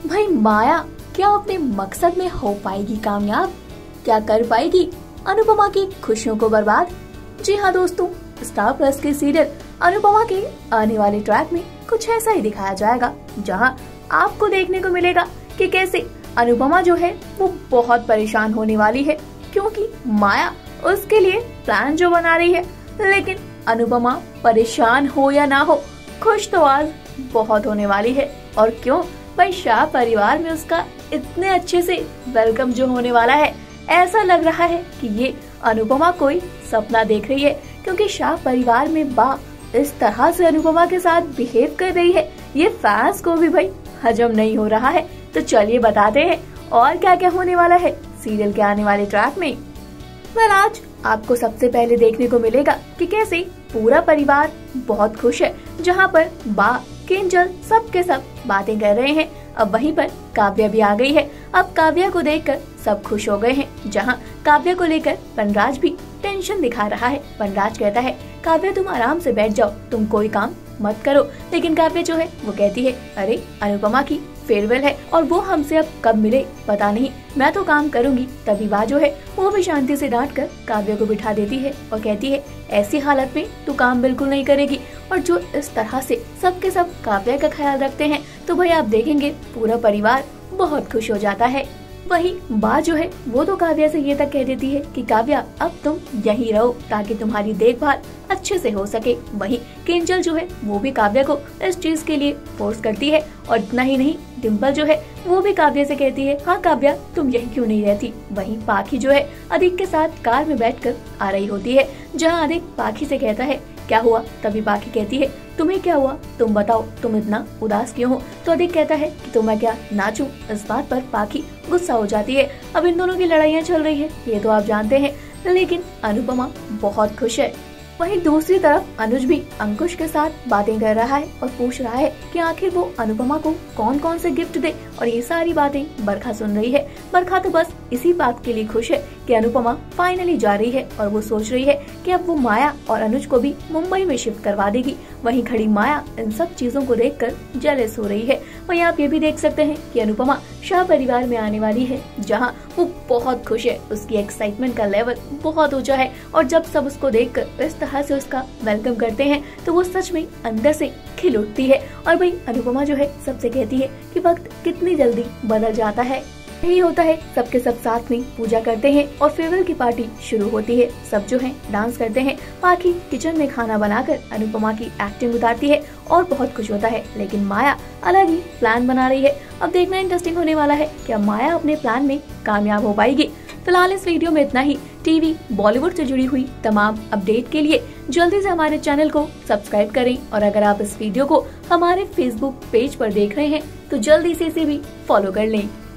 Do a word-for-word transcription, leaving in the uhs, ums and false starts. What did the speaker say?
भाई माया क्या अपने मकसद में हो पाएगी कामयाब? क्या कर पाएगी अनुपमा की खुशियों को बर्बाद? जी हाँ दोस्तों, स्टार प्लस के सीरियल अनुपमा के आने वाले ट्रैक में कुछ ऐसा ही दिखाया जाएगा, जहां आपको देखने को मिलेगा कि कैसे अनुपमा जो है वो बहुत परेशान होने वाली है, क्योंकि माया उसके लिए प्लान जो बना रही है। लेकिन अनुपमा परेशान हो या ना हो, खुश तो आज बहुत होने वाली है। और क्यों भाई, शाह परिवार में उसका इतने अच्छे से वेलकम जो होने वाला है, ऐसा लग रहा है कि ये अनुपमा कोई सपना देख रही है, क्योंकि शाह परिवार में बा इस तरह से अनुपमा के साथ बिहेव कर रही है, ये फैंस को भी भाई हजम नहीं हो रहा है। तो चलिए बताते हैं और क्या क्या होने वाला है सीरियल के आने वाले ट्रैक में। पर आज आपको सबसे पहले देखने को मिलेगा कि कैसे पूरा परिवार बहुत खुश है, जहाँ पर बा किंजल सब के सब बातें कर रहे हैं। अब वहीं पर काव्या भी आ गई है। अब काव्या को देखकर सब खुश हो गए हैं, जहाँ काव्या को लेकर वनराज भी टेंशन दिखा रहा है। वनराज कहता है काव्या तुम आराम से बैठ जाओ, तुम कोई काम मत करो। लेकिन काव्या जो है वो कहती है अरे अनुपमा की फेयरवेल है और वो हमसे अब कब मिले पता नहीं, मैं तो काम करूंगी। तभी बा जो है वो भी शांति से डांट कर काव्या को बिठा देती है और कहती है ऐसी हालत में तू काम बिल्कुल नहीं करेगी। और जो इस तरह से सबके सब काव्या का ख्याल रखते हैं, तो भाई आप देखेंगे पूरा परिवार बहुत खुश हो जाता है। वही बा जो है वो तो काव्या से ये तक कह देती है कि काव्या अब तुम यहीं रहो ताकि तुम्हारी देखभाल अच्छे से हो सके। वही किंजल जो है वो भी काव्या को इस चीज के लिए फोर्स करती है। और इतना ही नहीं, डिम्पल जो है वो भी काव्या से कहती है हाँ काव्या तुम यहीं क्यों नहीं रहती। वहीं पाखी जो है अधिक के साथ कार में बैठकर आ रही होती है, जहाँ अधिक पाखी से कहता है क्या हुआ। तभी पाखी कहती है तुम्हें क्या हुआ, तुम बताओ तुम इतना उदास क्यों हो। तो अधिक कहता है कि तो मैं क्या नाचूं। इस बात पर पाखी गुस्सा हो जाती है। अब इन दोनों की लड़ाइयाँ चल रही है, ये तो आप जानते हैं, लेकिन अनुपमा बहुत खुश है। वहीं दूसरी तरफ अनुज भी अंकुश के साथ बातें कर रहा है और पूछ रहा है कि आखिर वो अनुपमा को कौन कौन से गिफ्ट दे। और ये सारी बातें बरखा सुन रही है। बरखा तो बस इसी बात के लिए खुश है कि अनुपमा फाइनली जा रही है, और वो सोच रही है कि अब वो माया और अनुज को भी मुंबई में शिफ्ट करवा देगी। वहीं खड़ी माया इन सब चीजों को देखकर जेलस हो रही है। वहीं आप ये भी देख सकते हैं कि अनुपमा शाह परिवार में आने वाली है, जहाँ वो बहुत खुश है। उसकी एक्साइटमेंट का लेवल बहुत ऊंचा है, और जब सब उसको देखकर इस तरह से उसका वेलकम करते हैं, तो वो सच में अंदर से खिल उठती है। और भाई अनुपमा जो है सबसे कहती है कि वक्त कितनी जल्दी बदल जाता है। यही होता है, सबके सब साथ में पूजा करते हैं और फेयरवेल की पार्टी शुरू होती है। सब जो है डांस करते हैं। पाखी किचन में खाना बनाकर अनुपमा की एक्टिंग उतारती है और बहुत खुश होता है। लेकिन माया अलग ही प्लान बना रही है। अब देखना इंटरेस्टिंग होने वाला है, क्या माया अपने प्लान में कामयाब हो पाएगी। फिलहाल इस वीडियो में इतना ही। टीवी बॉलीवुड से जुड़ी हुई तमाम अपडेट के लिए जल्दी से हमारे चैनल को सब्सक्राइब करें। और अगर आप इस वीडियो को हमारे फेसबुक पेज पर देख रहे हैं, तो जल्दी से इसे भी फॉलो कर लें।